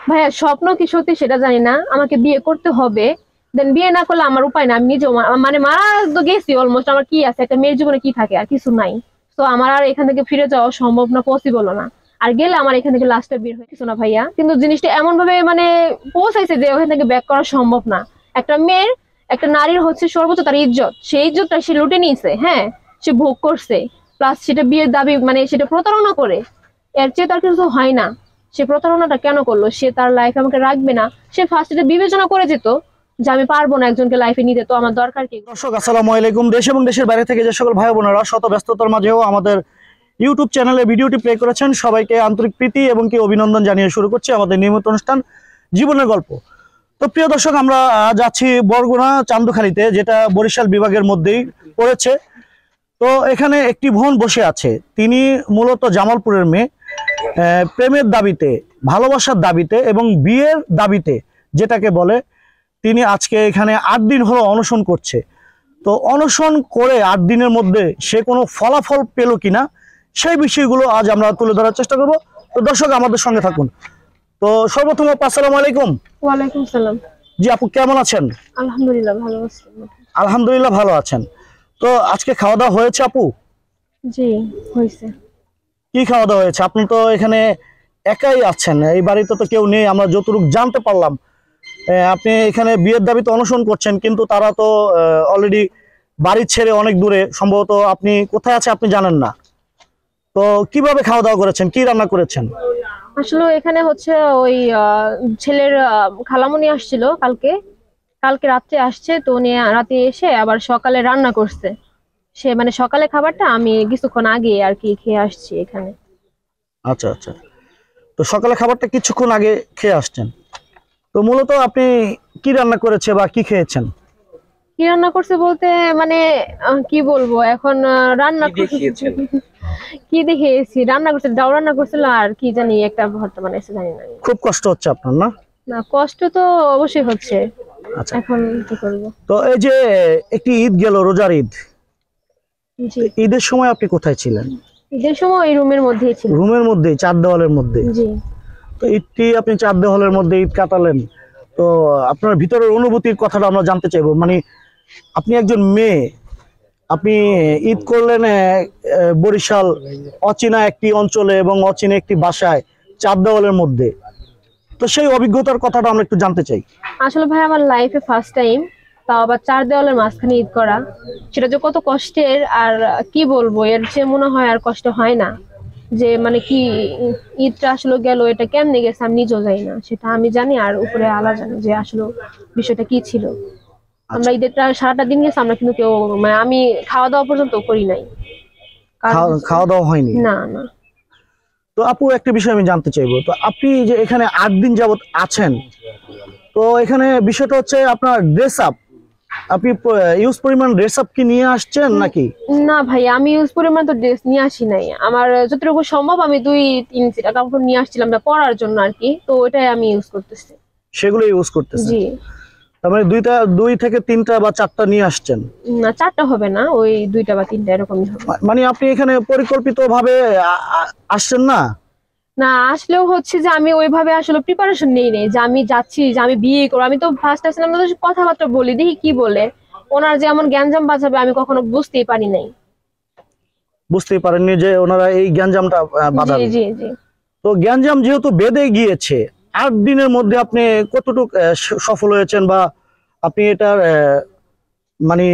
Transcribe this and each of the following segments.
ভাইয়া স্বপ্ন কি সত্যি সেটা জানি না, আমাকে বিয়ে করতে হবে। দেন বিয়ে না করলে আমার উপায় না, আমি নিজেও মানে মারা তো গেছি অলমোস্ট, আমার কি আছে, একটা মেয়ের জীবনে কি থাকে, আর কিছু নাই। তো আমার আর এখান থেকে ফিরে যাওয়া সম্ভব না, পসিবল না। আর গেলে আমার এখান থেকে লাস্টে বের হয়ে কিছু না ভাইয়া, কিন্তু জিনিসটা এমন ভাবে মানে পৌঁছাইছে যে ওখান থেকে ব্যাক করা সম্ভব না। একটা মেয়ের, একটা নারীর হচ্ছে সর্বোচ্চ তার ইজ্জত, সেই ইজ্জতটা সে লুটে নিয়েছে, হ্যাঁ, সে ভোগ করছে। প্লাস সেটা বিয়ের দাবি, মানে সেটা প্রতারণা করে, এর চেয়ে তার কিছু হয় না। সে প্রতারণাটা কেন করলো, সে তার লাইফে আমাকে রাখবে না, সে ফার্স্ট এটা বিবেচনা করে যেত যে আমি পারবো না একজনকে লাইফে নিতে, তো আমার দরকার কি। দর্শক আসসালামু আলাইকুম। দেশ এবং দেশের বাইরে থেকে যে সকল ভাই বোনেরা শত ব্যস্ততার মাঝেও আমাদের ইউটিউব চ্যানেলে ভিডিওটি প্লে করেছেন, সবাইকে আন্তরিক প্রীতি এবং কি অভিনন্দন জানিয়ে শুরু করছি আমাদের নিয়মিত অনুষ্ঠান জীবনের গল্প। তো প্রিয় দর্শক, আমরা যাচ্ছি বরগুনা চান্দখালীতে, যেটা বরিশাল বিভাগের মধ্যেই পড়েছে। তো এখানে একটি বোন বসে আছে, তিনি মূলত জামালপুরের মেয়ে। প্রেমের দাবিতে, ভালোবাসার দাবিতে এবং বিয়ের দাবিতে যেটাকে বলে, তিনি আজকে এখানে 8 দিন হলো অনশন করছে। তো অনশন করে 8 দিনের মধ্যে সে কোনো ফলাফল পেল কিনা, সেই বিষয়গুলো আজ আমরা তুলে ধরার চেষ্টা করব। তো দর্শক আমাদের সঙ্গে থাকুন। তো সর্বপ্রথম আসসালামু আলাইকুম। ওয়ালাইকুম সালাম। জি আপু, কেমন আছেন? আলহামদুলিল্লাহ ভালো আছি। আলহামদুলিল্লাহ ভালো আছেন। তো আজকে খাওয়া দাওয়া হয়েছে আপু? জি হয়েছে। কি খাওয়া দাওয়া হয়েছে? আপনি তো এখানে একাই আছেন, এই বাড়িতে তো কেউ নেই আমরা যতটুকু জানতে পারলাম। আপনি এখানে বিয়ের দাবিতে অনশন করছেন, কিন্তু তারা তো অলরেডি বাড়ি ছেড়ে অনেক দূরে, সম্ভবত আপনি কোথায় আছে আপনি জানেন না। তো কিভাবে খাওয়া দাওয়া করেছেন, কি রান্না করেছেন? আসলে এখানে হচ্ছে ওই ছেলের খালামণি আসছিল কালকে, কালকে রাত্রে আসছে, তো উনি রাতে এসে আবার সকালে রান্না করছে। সে মানে সকালে খাবারটা আমি কিছুক্ষণ আগে আর কি খেয়ে আসছি এখানে। আচ্ছা আচ্ছা। তো সকালে খাবারটা কিছুক্ষণ আগে খেয়ে আসছেন। তো মূলত আপনি কি রান্না করেছে বা কি খেয়েছেন? কি রান্না করছে বলতে মানে কি বলবো এখন, রান্না কি দেখে এসেছি, রান্না করছে ডাল রান্না করছিল, আর কি জানি একটা ভর্তা বানাইছে, জানি না। খুব কষ্ট হচ্ছে আপনার না? না কষ্ট তো অবশ্যই হচ্ছে, আচ্ছা। এখন কি করবো। তো এই যে একটি ঈদ গেল, রোজার ঈদ, জি। ঈদের সময় আপনি কোথায় ছিলেন? ঈদের সময় ওই রুমের মধ্যেই ছিল। রুমের মধ্যে, চার দেওয়ালের মধ্যে? জি। তো ঈদটি আপনি চার দেওয়ালের মধ্যে ঈদ কাটালেন। তো আপনার ভিতরের অনুভূতির কথাটা আমরা জানতে চাইবো। মানে আপনি একজন মেয়ে, আপনি ঈদ করলেন বরিশাল অচেনা একটি অঞ্চলে এবং অচেনা একটি বাসায়, চার দেওয়ালের মধ্যে। তো সেই অভিজ্ঞতার কথাটা আমরা একটু জানতে চাই। আসলে ভাই আমার লাইফে ফার্স্ট টাইম, তাও আবার চার দেওয়ালের মাঝখানে ঈদ করা, সেটা যে কত কষ্টের আর কি বলবো, এর চেয়ে মনে হয় আর কষ্ট হয় না। যে মানে কি ঈদটা আসলে গেল, এটা কেমনে গেছে আমি নিজেও জানি না, সেটা আমি জানি আর উপরে আল্লাহ জানে যে আসলে বিষয়টা কি ছিল। আমরা আচ্ছা, ঈদেরটা সারাটা দিন গেছে, আমরা কিন্তু কেউ মানে আমি খাওয়া দাওয়া পর্যন্ত করি নাই। কারণ খাওয়া দাওয়া হয়নি? না না। তো আপু একটা বিষয় আমি জানতে চাইবো, তো আপনি যে এখানে 8 দিন যাবত আছেন, তো এখানে বিষয়টা হচ্ছে আপনার ড্রেস আপ, আপনি ইউজ পরিমাণ ড্রেস আপ কি নিয়ে আসছেন নাকি? না ভাই, আমি ইউজ পরিমাণ তো ড্রেস নিয়ে আসি নাই, আমার যতটুকু সম্ভব আমি 2-3 সেট কাপড় নিয়ে আসছিলাম না পরার জন্য আর কি, তো ওটাই আমি ইউজ করতেছি। সেগুলো ইউজ করতেছেন? জি। তার মানে 2 থেকে 3টা বা 4টা নিয়ে আসছেন? না 4টা হবে না, ওই 2টা বা 3টা এরকমই হবে। মানে আপনি এখানে পরিকল্পিত ভাবে আসছেন না? না আসলেও হচ্ছে যে আমি ওইভাবে আসলে প্রিপারেশন নেই নেই যে আমি যাচ্ছি, যে আমি বিয়ে করবো। আমি তো ফার্স্ট আসলাম না, তো কথাবার্তা বলি দেখি কি বলে, ওনার যে এমন গ্যাঞ্জাম বাজাবে আমি কখনো বুঝতেই পারি নাই। বুঝতেই পারেননি যে ওনারা এই গ্যাঞ্জামটা জি বাঁধাবে? জি জি। তো গ্যাঞ্জাম যেহেতু বেঁধে গিয়েছে, 8 দিনের মধ্যে আপনি কতটুকু সফল হয়েছেন, বা আপনি এটার মানে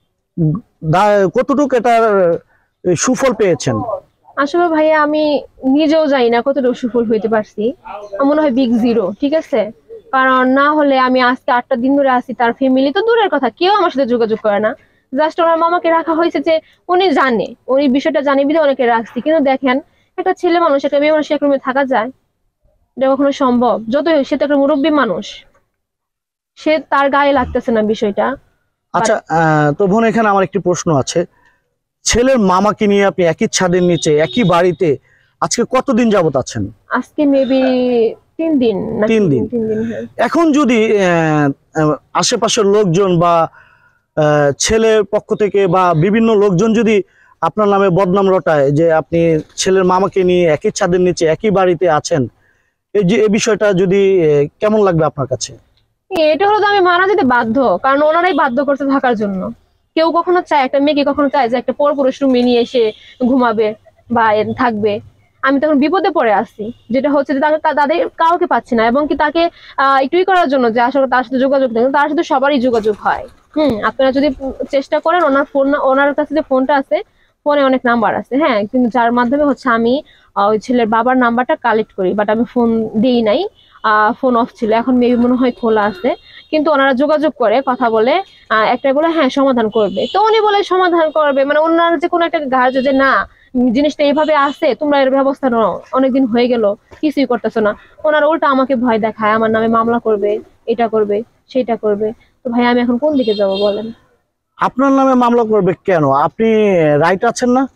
কতটুকু এটার সুফল পেয়েছেন? আসলে ভাইয়া আমি নিজেও জানি না কতটুকু সফল হইতে পারছি, আমার মনে হয় বিগ জিরো, ঠিক আছে। কারণ না হলে আমি আজকে 8টা দিন ধরে আছি, তার ফ্যামিলি তো দূরের কথা, কেউ আমার সাথে যোগাযোগ করে না। জাস্ট ওনার মামাকে রাখা হয়েছে যে উনি জানে, উনি বিষয়টা জানে বিধায় অনেকে রাখছি। কিন্তু দেখেন, একটা ছেলে মানুষ, একটা মেয়ে মানুষ এক রুমে থাকা যায়? এটা কখনো সম্ভব? যতই হোক সে তো একটা মুরব্বী মানুষ, সে তার গায়ে লাগতেছে না বিষয়টা। আচ্ছা, তো বোন এখানে আমার একটি প্রশ্ন আছে। ছেলের মামাকে নিয়ে আপনি একই ছাদের নিচে, একই বাড়িতে আজকে কতদিন যাবত আছেন? আজকে মেবি 3 দিন না 3 দিন। 3 দিন, হ্যাঁ। এখন যদি আশেপাশের লোকজন বা ছেলের পক্ষ থেকে বা বিভিন্ন লোকজন যদি আপনার নামে বদনাম রটায় যে আপনি ছেলের মামাকে নিয়ে একই ছাদের নিচে একই বাড়িতে আছেন, এই বিষয়টা যদি কেমন লাগবে আপনার কাছে? এটা হলো তো আমি মানা যেতে বাধ্য, কারণ ওনারাই বাধ্য করতে থাকার জন্য। কেউ কখনো চায়, একটা মেয়েকে কখনো চায় যে একটা পরপুরুষ রুমে নিয়ে এসে ঘুমাবে বা থাকবে? আমি তখন বিপদে পড়ে আসছি, যেটা হচ্ছে যে তাদের কাউকে পাচ্ছি না, এবং কি তাকে একটুই করার জন্য যে আসলে তার সাথে যোগাযোগ নেই, তার সাথে সবারই যোগাযোগ হয়। আপনারা যদি চেষ্টা করেন, ওনার কাছে যে ফোনটা আছে, ফোনে অনেক নাম্বার আছে, হ্যাঁ, কিন্তু যার মাধ্যমে হচ্ছে আমি ওই ছেলের বাবার নাম্বারটা কালেক্ট করি, বাট আমি ফোন দিই নাই, ফোন অফ ছিল, এখন মেবি মনে হয় খোলা আছে। কিন্তু ওনারা যোগাযোগ করে, কথা বলে, একটা বলে হ্যাঁ সমাধান করবে, তো উনি বলে সমাধান করবে, মানে ওনার যে কোনো একটা গার্জ যে না জিনিসটা এইভাবে আছে, তোমরা এর ব্যবস্থা নাও, অনেকদিন হয়ে গেল কিছুই করতেছো না, ওনারা উল্টা আমাকে ভয় দেখায়, আমার নামে মামলা করবে, এটা করবে, সেটা করবে। তো ভাই আমি এখন কোন দিকে যাব বলেন? আপনার নামে মামলা করবে কেন? আপনি রাইট আছেন না?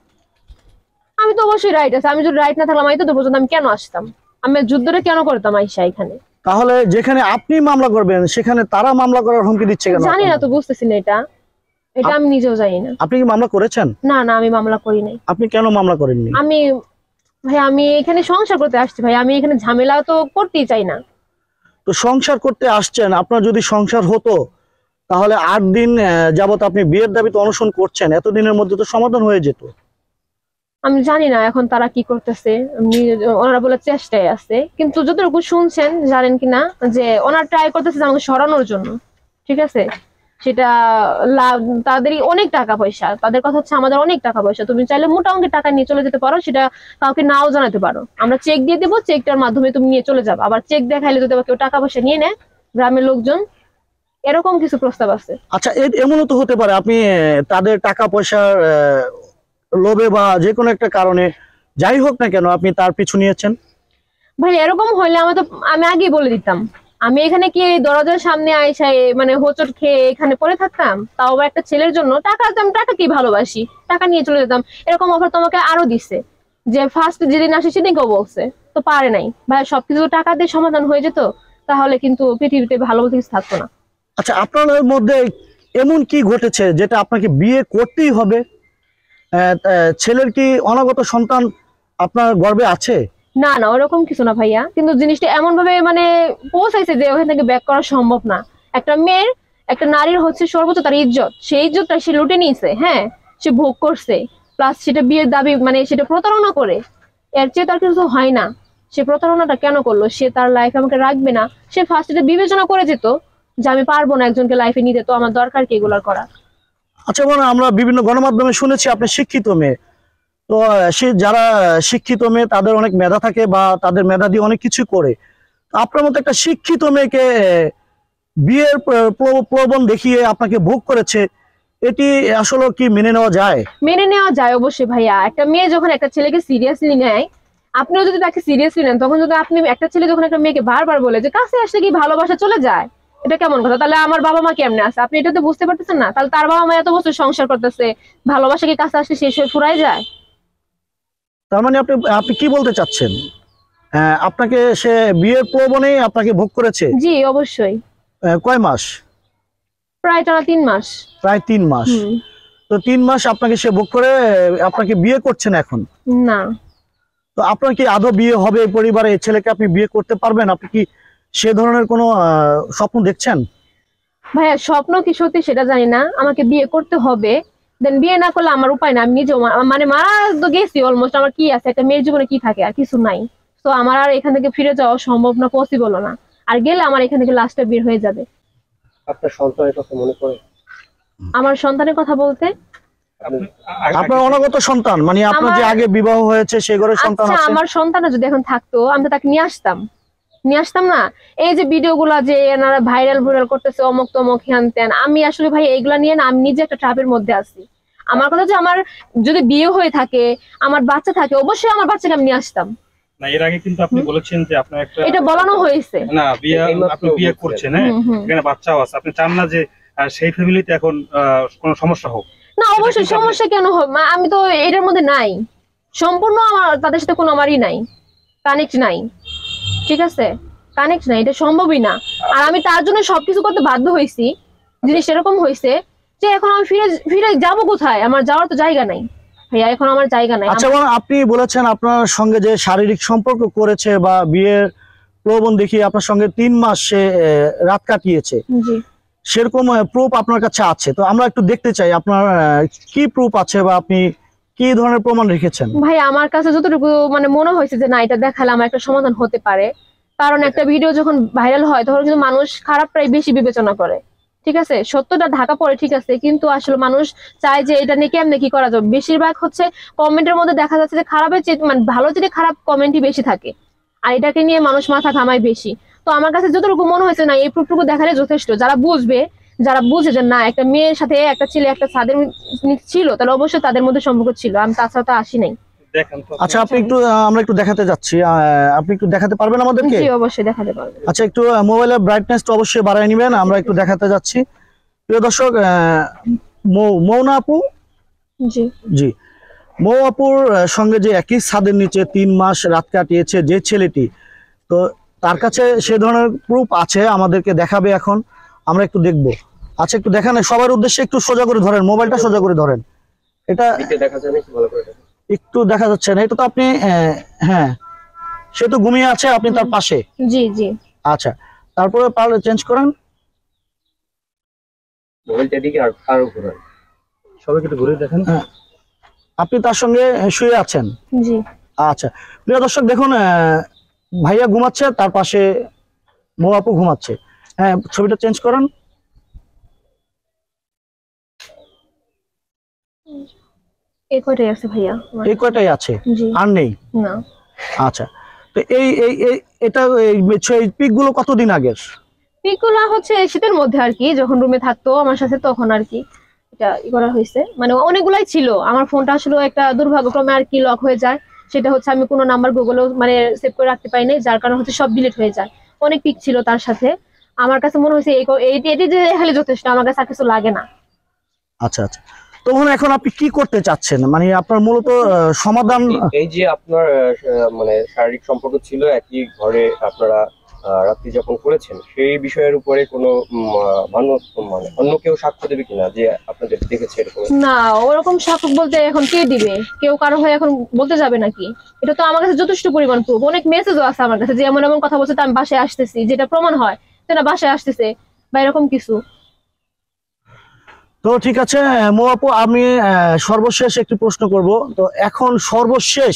আমি তো অবশ্যই রাইট আছে, আমি যদি রাইট না থাকলাম আমি তো পর্যন্ত আমি কেন আসতাম? আমি যুদ্ধটা কেন করতাম আইসা এখানে? তাহলে যেখানে আপনি মামলা করবেন সেখানে তারা মামলা করার হুমকি দিচ্ছে কেন? জানি না তো, বুঝতেছি না এটা, এটা আমি নিজেও জানি না। আপনি কি মামলা করেছেন? না না, আমি মামলা করি নাই। আপনি কেন মামলা করেননি? আমি এখানে সংসার করতে আসছি ভাই, আমি এখানে ঝামেলা তো করতেই চাই না। তো সংসার করতে আসছেন, আপনার যদি সংসার হতো তাহলে 8 দিন যাবত আপনি বিয়ের দাবিতে অনশন করছেন, এতদিনের মধ্যে তো সমাধান হয়ে যেত। আমি জানি না এখন তারা কি করতেছে, ওনারা বলে চেষ্টায় আছে, কিন্তু যতটুকু শুনছেন জানেন কিনা যে ওনারা ট্রাই করতেছে আমাকে সরানোর জন্য, ঠিক আছে? সেটা তাদেরই অনেক টাকা পয়সা, তাদের কথা হচ্ছে আমাদের অনেক টাকা পয়সা, তুমি চাইলে মোটা অঙ্কের টাকা নিয়ে চলে যেতে পারো, সেটা কাউকে নাও জানাতে পারো, আমরা চেক দিয়ে দেবো, চেকটার মাধ্যমে তুমি নিয়ে চলে যাবে, আবার চেক দেখাইলে যদি কেউ টাকা পয়সা নিয়ে নেয় গ্রামের লোকজন, এরকম কিছু প্রস্তাব আছে। আচ্ছা, এমনও তো হতে পারে আপনি তাদের টাকা পয়সার লোভে বা যে কোনো একটা কারণে, যাই হোক না কেন, আপনি তার পিছু নিয়েছেন। ভাই এরকম হইলে আমি আগেই বলে দিতাম, আমি এখানে কি দরজার সামনে আইসাই মানে হোঁচট খেয়ে এখানে পড়ে থাকতাম? তাও আবার একটা ছেলের জন্য। টাকা কি ভালোবাসি, টাকা নিয়ে চলে যেতাম। এরকম অফার তোমাকে আরো দিচ্ছে, যে ফার্স্ট যেদিন আসে সেদিন কেউ বলছে, তো পারে নাই ভাই, সবকিছু টাকা দিয়ে সমাধান হয়ে যেত, তাহলে কিন্তু পৃথিবীতে ভালো বলতে কিছু থাকতো না। আচ্ছা, আপনার মধ্যে এমন কি ঘটেছে যেটা আপনাকে বিয়ে করতেই হবে? ছেলের কি অনাগত সন্তান আপনার গর্ভে আছে? না না, ওরকম কিছু না ভাইয়া, কিন্তু জিনিসটা এমন ভাবে মানে পৌঁছাইছে যে ওখান থেকে ব্যাক করা সম্ভব না। একটা মেয়ের, একটা নারীর হচ্ছে সর্বোচ্চ তার ইজ্জত, সেই ইজ্জতটা সে লুটে নিয়েছে, হ্যাঁ, সে ভোগ করছে, প্লাস সেটা বিয়ের দাবি মানে সেটা প্রতারণা করে, এর চেয়ে তার কিছু হয় না। সে প্রতারণাটা কেন করলো? সে তার লাইফে আমাকে রাখবে না, সে ফার্স্ট এটা বিবেচনা করে যেত যে আমি পারবো না একজনকে লাইফে নিতে, তো আমার দরকার কি এগুলার করা। আচ্ছা, আমরা বিভিন্ন গণমাধ্যমে শুনেছি আপনি শিক্ষিত মেয়ে, তো সে যারা শিক্ষিত মেয়ে তাদের অনেক মেধা থাকে বা তাদের মেধা দিয়ে অনেক কিছু করে, তো আপনার মতো একটা শিক্ষিত মেয়েকে বিয়ের প্রলোভন দেখিয়ে আপনাকে ভোগ করেছে, এটি আসলে কি মেনে নেওয়া যায়? মেনে নেওয়া যায় অবশ্যই ভাইয়া, একটা মেয়ে যখন একটা ছেলেকে সিরিয়াসলি নেয়, আপনিও যদি তাকে সিরিয়াসলি নেন, তখন যদি আপনি একটা ছেলে যখন একটা মেয়েকে বারবার বলে যে কাছে আসলে কি ভালোবাসা চলে যায়, এটা কেমন কথা? তাহলে আমার বাবা মা কেমনে আছে, আপনি এটা তো বুঝতে পারতেছেন না? তাহলে তার বাবা মা এত বছর সংসার করতেছে, ভালোবাসা কি কাছে আসলে শেষ হয়ে ফুরাই যায়? তার মানে আপনি আপনি কি বলতে চাচ্ছেন? আপনাকে সে বিয়ের প্রলোভনে আপনাকে ভোগ করেছে? জি অবশ্যই। কয় মাস? প্রায় টানা 3 মাস। প্রায় 3 মাস। তো 3 মাস আপনাকে সে ভোগ করে আপনাকে বিয়ে করছেন এখন? না। তো আপনার কি আদৌ বিয়ে হবে এই পরিবারে? এই ছেলেকে আপনি বিয়ে করতে পারবেন? আপনি কি সে ধরনের কোনো স্বপ্ন দেখছেন? ভাইয়া স্বপ্ন কি সত্যি সেটা জানি না, আমাকে বিয়ে করতে হবে, দেন বিয়ে না করলে আমার উপায় না, আমি নিজেও মানে মারা তো গেছি অলমোস্ট, আমার কি আছে, একটা মেয়ের জীবনে কি থাকে, আর কিছু নাই। তো আমার আর এখান থেকে ফিরে যাওয়া সম্ভব না, পসিবল না, আর গেলে আমার এখান থেকে লাস্টে বের হয়ে যাবে। আপনার সন্তানের কথা মনে পড়ে? আমার সন্তানের কথা বলতে আপনার অনাগত সন্তান মানে আপনার যে আগে বিবাহ হয়েছে সে ঘরের সন্তান আচ্ছা, আছে? আমার সন্তান যদি এখন থাকতো আমি তো তাকে নিয়ে আসতাম না। এই যে ভিডিওগুলো যে এনারা ভাইরাল করতেছে অমুক তমুক হ্যান ত্যান, আমি আসলে ভাই এইগুলা নিয়ে না, আমি নিজে একটা ট্রাপের মধ্যে আছি। আমার কথা যে আমার যদি বিয়ে হয়ে থাকে, আমার বাচ্চা থাকে, অবশ্যই আমার বাচ্চাকে আমি নিয়ে আসতাম। না, এর আগে কিন্তু আপনি বলেছেন যে আপনার একটা, এটা বলানো হয়েছে না আপনি বিয়ে করছেন, হ্যাঁ, এখানে বাচ্চাও আছে, আপনি চান না যে সেই ফ্যামিলিতে এখন কোনো সমস্যা হোক? না অবশ্যই সমস্যা কেন হবে, আমি তো এটার মধ্যে নাই, সম্পূর্ণ আমার তাদের সাথে কোনো আমারই নাই, কানেক্ট নাই, ঠিক আছে, কানেক্ট নাই, এটা সম্ভবই না। আর আমি তার জন্য সবকিছু করতে বাধ্য হয়েছি, জিনিস এরকম হয়েছে যে এখন আমি ফিরে যাবো কোথায়? আমার যাওয়ার তো জায়গা নাই ভাইয়া, এখন আমার জায়গা নাই। আচ্ছা, আপনি বলেছেন আপনার সঙ্গে যে শারীরিক সম্পর্ক করেছে বা বিয়ের প্রলোভন দেখিয়ে আপনার সঙ্গে 3 মাস সে রাত কাটিয়েছে, জি সেরকম প্রুফ আপনার কাছে আছে? তো আমরা একটু দেখতে চাই আপনার কি প্রুফ আছে বা আপনি কি ধরনের প্রমাণ রেখেছেন। ভাই, আমার কাছে যতটুকু মানে মনে হয়েছে যে না, এটা দেখালে আমার একটা সমাধান হতে পারে। কারণ একটা ভিডিও যখন ভাইরাল হয় তখন কিন্তু মানুষ খারাপটাই বেশি বিবেচনা করে, ঠিক আছে? সত্যটা ঢাকা পড়ে, ঠিক আছে, কিন্তু আসলে মানুষ চায় যে এটা নিয়ে কেমনে কি করা যাবে। বেশিরভাগ হচ্ছে কমেন্টের মধ্যে দেখা যাচ্ছে যে খারাপের চেয়ে মানে ভালো চেয়ে খারাপ কমেন্টই বেশি থাকে, আর এটাকে নিয়ে মানুষ মাথা ঘামায় বেশি। তো আমার কাছে যতটুকু মনে হয়েছে না, এই প্রুফটুকু দেখালে যথেষ্ট। যারা বুঝবে, যারা বুঝে যে না একটা মেয়ের সাথে একটা ছেলে একটা ছাদের ছিল, তাহলে অবশ্যই তাদের মধ্যে সম্পর্ক ছিল, আমি তাছাড়া তো আসি নাই। দেখেন তো আচ্ছা, আপনি একটু আমরা একটু দেখাতে যাচ্ছি, আপনি একটু দেখাতে পারবেন আমাদেরকে? জি অবশ্যই দেখাতে পারবো। আচ্ছা, একটু মোবাইলের ব্রাইটনেসটা অবশ্যই বাড়ায় নেবেন, আমরা একটু দেখাতে যাচ্ছি। প্রিয় দর্শক, মৌনা আপু, জি জি, মৌ আপুর সঙ্গে যে একই ছাদের নিচে 3 মাস রাত কাটিয়েছে যে ছেলেটি, তো তার কাছে সে ধরনের প্রুফ আছে, আমাদেরকে দেখাবে এখন, আমরা একটু দেখব। আচ্ছা, একটু দেখান সবার উদ্দেশ্যে, একটু সোজা করে ধরেন, মোবাইলটা সোজা করে ধরেন। এটা দেখা যায় না, একটু ভালো করে দেখেন। একটু দেখা যাচ্ছে না, এটা তো আপনি হ্যাঁ, সে তো ঘুমিয়ে আছে, আপনি তার পাশে। জি জি আচ্ছা, তারপরে পারলে চেঞ্জ করেন, মোবাইলটা দিকে আরো ঘুরান। সবাইকে একটু ঘুরে দেখেন। হ্যাঁ, আপনি তার সঙ্গে শুয়ে আছেন। জি আচ্ছা, প্রিয় দর্শক দেখুন, ভাইয়া ঘুমাচ্ছে, তার পাশে মৌ আপু ঘুমাচ্ছে। হ্যাঁ, ছবিটা চেঞ্জ করেন। এই কয়টাই আছে ভাইয়া আমার। এই কয়টাই আছে, জি আর নেই? না, আচ্ছা, তো এটা এই পিক গুলো কতদিন আগের? পিকগুলা হচ্ছে শীতের মধ্যে আর কি, যখন রুমে থাকতো আমার সাথে তখন আর কি এটা করা হয়েছে। মানে অনেকগুলাই ছিল, আমার ফোনটা আসলে একটা দুর্ভাগ্যক্রমে আর কি লক হয়ে যায়। সেটা হচ্ছে আমি কোনো নাম্বার গুগলেও মানে সেভ করে রাখতে পারি নাই, যার কারণে হচ্ছে সব ডিলিট হয়ে যায়। অনেক পিক ছিল তার সাথে। আমার কাছে মনে হয়েছে এটি যে খালি যথেষ্ট, আমার কাছে আর কিছু লাগে না। আচ্ছা আচ্ছা, তখন এখন আপনি কি করতে চাচ্ছেন, মানে আপনার মূলত সমাধান? এই যে আপনার মানে শারীরিক সম্পর্ক ছিল একই ঘরে, আপনারা রাত্রি যাপন করেছেন, সেই বিষয়ের উপরে কোনো মানে অন্য কেউ সাক্ষ্য দেবে কিনা যে আপনাদের দেখেছে এরকম? না, ওরকম সাক্ষ্য বলতে এখন কে দিবে? কেউ কারো হয়ে এখন বলতে যাবে নাকি? এটা তো আমার কাছে যথেষ্ট পরিমাণ প্রুফ। অনেক মেসেজও আছে আমার কাছে যে এমন এমন কথা বলছে, তো আমি বাসায় আসতেছি, যেটা প্রমাণ হয় সেটা বাসায় আসতেছে বা এরকম কিছু। তো ঠিক আছে মৌ আপু, আমি সর্বশেষ একটি প্রশ্ন করব। তো এখন সর্বশেষ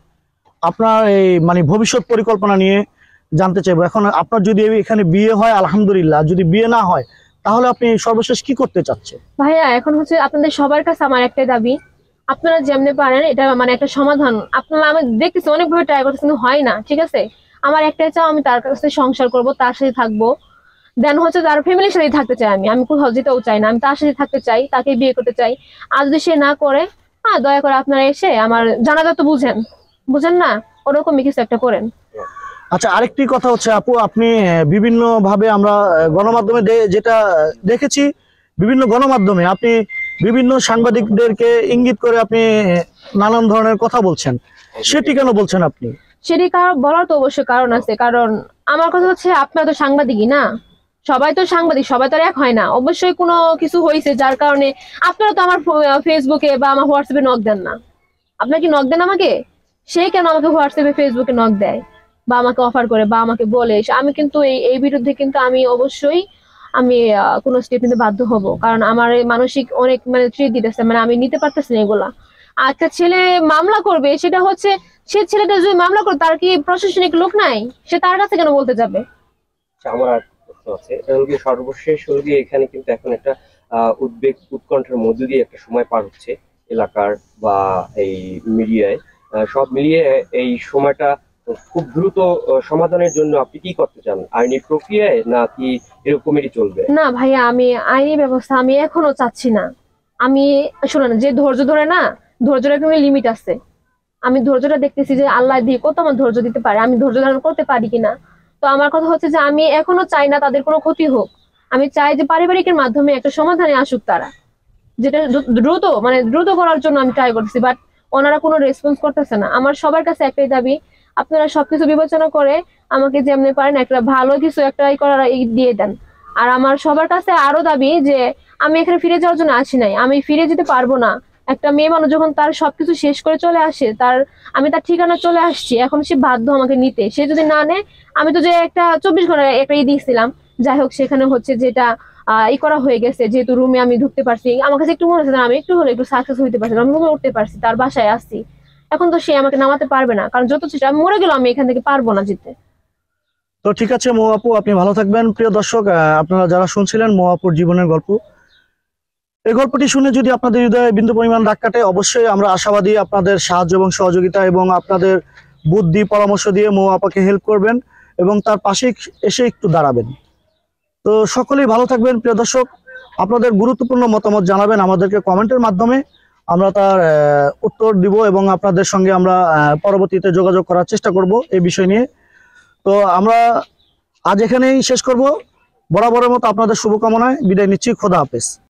আপনার এই মানে ভবিষ্যৎ পরিকল্পনা নিয়ে জানতে চাইবো। এখন আপনার যদি এখানে বিয়ে হয় আলহামদুলিল্লাহ, যদি বিয়ে না হয় তাহলে আপনি সর্বশেষ কি করতে চাচ্ছেন? ভাইয়া, এখন হচ্ছে আপনাদের সবার কাছে আমার একটাই দাবি, আপনারা যেমনি পারেন এটা মানে একটা সমাধান। আপনারা, আমি দেখতেছি অনেকভাবে ট্রাই করতেছি কিন্তু হয় না, ঠিক আছে? আমার একটাই চাও, আমি তার কাছে সংসার করব, তার সাথে থাকবো, দেন হচ্ছে তার ফ্যামিলির সাথেই থাকতে চাই। আমি কোথাও যেতেও চাই না, আমি তার সাথে থাকতে চাই, তাকে বিয়ে করতে চাই। আর যদি সে না করে, হ্যাঁ দয়া করে আপনারা এসে আমার জানাজা তো বুঝেন বুঝেন না, ওরকমই কিছু একটা করেন। আচ্ছা, আরেকটি কথা হচ্ছে আপু, আপনি বিভিন্ন ভাবে আমরা গণমাধ্যমে যেটা দেখেছি, বিভিন্ন গণমাধ্যমে আপনি বিভিন্ন সাংবাদিকদেরকে ইঙ্গিত করে আপনি নানান ধরনের কথা বলছেন, সেটি কেন বলছেন আপনি? সেটি কারণ বলার তো অবশ্যই কারণ আছে। কারণ আমার কথা হচ্ছে, আপনারা তো সাংবাদিকই না, সবাই তো সাংবাদিক, সবাই তো আর এক হয় না। অবশ্যই কোনো কিছু হয়েছে যার কারণে আপনারা তো আমার ফেসবুকে বা আমার হোয়াটসঅ্যাপে নক দেন না। আপনারা কি নক দেন আমাকে? সে কেন আমাকে হোয়াটসঅ্যাপে ফেসবুকে নক দেয় বা আমাকে অফার করে বা আমাকে বলে? আমি কিন্তু এই বিরুদ্ধে কিন্তু আমি অবশ্যই আমি কোনো স্টেপ নিতে বাধ্য হব। কারণ আমার এই মানসিক অনেক মানে ট্রিট দিতেছে, মানে আমি নিতে পারতেছি না এগুলা। একটা ছেলে মামলা করবে, সেটা হচ্ছে সে ছেলেটা যদি মামলা করে, তার কি প্রশাসনিক লোক নাই? সে তার কাছে কেন বলতে যাবে? আমার আর প্রশ্ন আছে, এটা হলো গিয়ে সর্বশেষ হলো গিয়ে এখানে কিন্তু এখন একটা উদ্বেগ উৎকণ্ঠার মধ্য দিয়ে একটা সময় পার হচ্ছে এলাকার বা এই মিডিয়ায়, সব মিলিয়ে এই সময়টা খুব দ্রুত সমাধানের জন্য আপনি কি করতে চান? আইনি প্রক্রিয়ায় নাকি এরকমই চলবে? না ভাইয়া, আমি আইনি ব্যবস্থা আমি এখনো চাচ্ছি না। আমি, শোনেন, যে ধৈর্য ধরে না, ধৈর্যের একটা লিমিট আছে। আমি ধৈর্যটা দেখতেছি যে আল্লাহ দিয়ে কত আমার ধৈর্য দিতে পারে, আমি ধৈর্য ধারণ করতে পারি কিনা। তো আমার কথা হচ্ছে যে আমি এখনো চাই না তাদের কোনো ক্ষতি হোক। আমি চাই যে পারিবারিকের মাধ্যমে একটা সমাধানে আসুক তারা, যেটা দ্রুত মানে দ্রুত করার জন্য আমি ট্রাই করতেছি, বাট ওনারা কোনো রেসপন্স করতেছে না। আমার সবার কাছে একটাই দাবি, আপনারা সবকিছু বিবেচনা করে আমাকে যেমনি পারেন একটা ভালো কিছু একটা করার দিয়ে দেন। আর আমার সবার কাছে আরো দাবি যে আমি এখানে ফিরে যাওয়ার জন্য আসি নাই, আমি ফিরে যেতে পারবো না। একটা মেয়ে মানুষ যখন তার সবকিছু শেষ করে চলে আসে, আমি তার ঠিকানা চলে আসছি, এখন সে বাধ্য আমাকে নিতে। সে যদি না নেয়, আমি তো যে একটা 24 ঘন্টা একটা দিয়েছিলাম, যাই হোক সেখানে হচ্ছে যেটা করা হয়ে গেছে, যেহেতু রুমে আমি ঢুকতে পারছি, আমার কাছে একটু মনে হচ্ছে আমি একটু হলে একটু সাকসেস হইতে পারছি, আমি রুমে উঠতে পারছি, তার বাসায় আসছি। এখন তো সে আমাকে নামাতে পারবে না, কারণ যত চেষ্টা আমি মরে গেলাম, আমি এখান থেকে পারবো না যেতে। তো ঠিক আছে মৌ আপু, আপনি ভালো থাকবেন। প্রিয় দর্শক, আপনারা যারা শুনছিলেন মৌ আপুর জীবনের গল্প, এই গল্পটি শুনে যদি আপনাদের হৃদয়ে বিন্দু পরিমাণ দাগ কাটে, অবশ্যই আমরা আশাবাদী আপনাদের সাহায্য এবং সহযোগিতা এবং আপনাদের বুদ্ধি পরামর্শ দিয়ে মৌ আপাকে হেল্প করবেন এবং তার পাশে এসে একটু দাঁড়াবেন। তো সকলেই ভালো থাকবেন। প্রিয় দর্শক, আপনাদের গুরুত্বপূর্ণ মতামত জানাবেন আমাদেরকে কমেন্টের মাধ্যমে, আমরা তার উত্তর দিব এবং আপনাদের সঙ্গে আমরা পরবর্তীতে যোগাযোগ করার চেষ্টা করব এই বিষয় নিয়ে। তো আমরা আজ এখানেই শেষ করব। বরাবরের মতো আপনাদের শুভকামনায় বিদায় নিচ্ছি। খোদা হাফেজ।